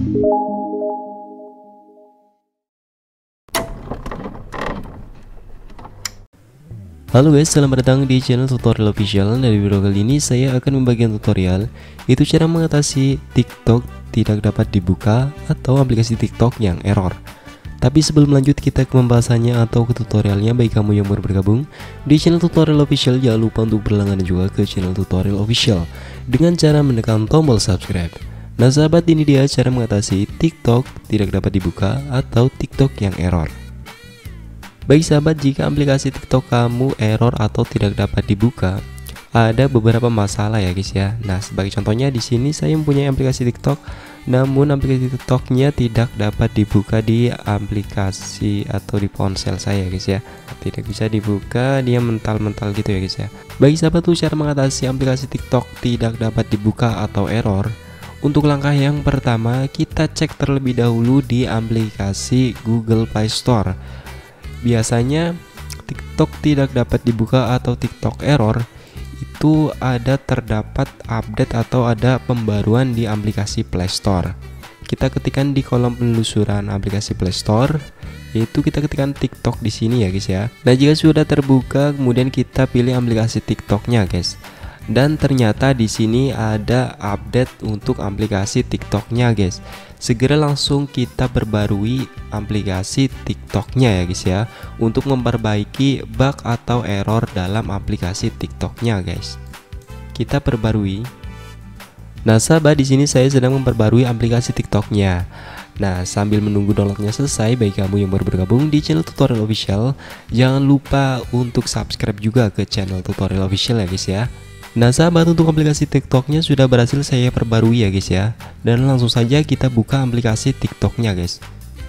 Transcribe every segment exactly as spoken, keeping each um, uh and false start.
Halo guys, selamat datang di channel tutorial official. Dari video kali ini saya akan membagikan tutorial itu cara mengatasi TikTok tidak dapat dibuka atau aplikasi TikTok yang error. Tapi sebelum lanjut kita ke pembahasannya atau ke tutorialnya, bagi kamu yang baru bergabung di channel tutorial official, jangan lupa untuk berlangganan juga ke channel tutorial official dengan cara menekan tombol subscribe. Nah sahabat, ini dia cara mengatasi TikTok tidak dapat dibuka atau TikTok yang error. Baik sahabat, jika aplikasi TikTok kamu error atau tidak dapat dibuka, ada beberapa masalah ya guys ya. Nah, sebagai contohnya di sini saya mempunyai aplikasi TikTok, namun aplikasi TikToknya tidak dapat dibuka di aplikasi atau di ponsel saya guys ya. Tidak bisa dibuka, dia mental-mental gitu ya guys ya. Bagi sahabat, tuh cara mengatasi aplikasi TikTok tidak dapat dibuka atau error. Untuk langkah yang pertama, kita cek terlebih dahulu di aplikasi Google Play Store. Biasanya TikTok tidak dapat dibuka atau TikTok error itu ada terdapat update atau ada pembaruan di aplikasi Play Store. Kita ketikkan di kolom penelusuran aplikasi Play Store, yaitu kita ketikkan TikTok di sini ya guys ya. Nah, jika sudah terbuka, kemudian kita pilih aplikasi TikToknya guys. Dan ternyata di sini ada update untuk aplikasi TikToknya guys. Segera langsung kita perbarui aplikasi TikToknya ya guys ya, untuk memperbaiki bug atau error dalam aplikasi TikToknya guys. Kita perbarui. Nah sahabat, di sini saya sedang memperbarui aplikasi TikToknya. Nah, sambil menunggu downloadnya selesai, bagi kamu yang baru bergabung di channel tutorial official, jangan lupa untuk subscribe juga ke channel tutorial official ya guys ya. Nah sahabat, untuk aplikasi TikToknya sudah berhasil saya perbarui ya guys ya. Dan langsung saja kita buka aplikasi TikToknya guys.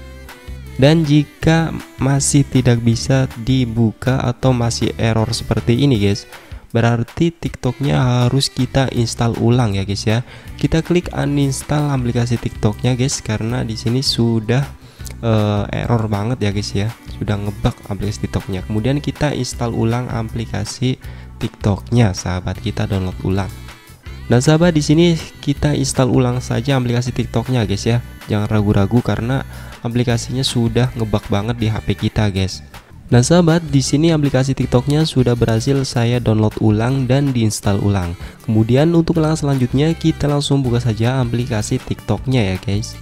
Dan jika masih tidak bisa dibuka atau masih error seperti ini guys, berarti TikToknya harus kita install ulang ya guys ya. Kita klik uninstall aplikasi TikToknya guys, karena di sini sudah uh, error banget ya guys ya, sudah ngebug aplikasi TikToknya. Kemudian kita install ulang aplikasi TikToknya, sahabat, kita download ulang. Nah sahabat, di sini kita install ulang saja aplikasi TikToknya guys ya. Jangan ragu-ragu karena aplikasinya sudah ngebug banget di H P kita guys. Nah sahabat, di sini aplikasi TikToknya sudah berhasil saya download ulang dan diinstal ulang. Kemudian untuk langkah selanjutnya kita langsung buka saja aplikasi TikToknya ya guys.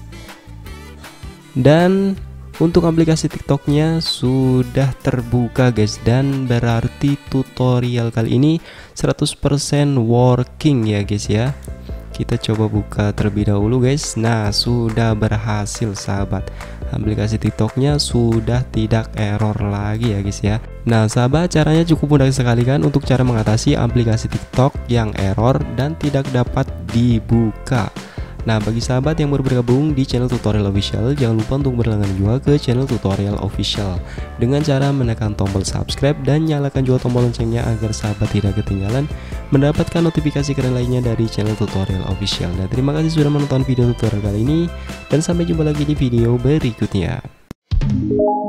Dan untuk aplikasi TikToknya sudah terbuka guys, dan berarti tutorial kali ini seratus persen working ya guys ya. Kita coba buka terlebih dahulu guys. Nah, sudah berhasil sahabat. Aplikasi TikToknya sudah tidak error lagi ya guys ya. Nah sahabat, caranya cukup mudah sekali kan untuk cara mengatasi aplikasi TikTok yang error dan tidak dapat dibuka. Nah, bagi sahabat yang baru bergabung di channel tutorial official, jangan lupa untuk berlangganan juga ke channel tutorial official dengan cara menekan tombol subscribe dan nyalakan juga tombol loncengnya agar sahabat tidak ketinggalan mendapatkan notifikasi keren lainnya dari channel tutorial official. Nah, terima kasih sudah menonton video tutorial kali ini dan sampai jumpa lagi di video berikutnya.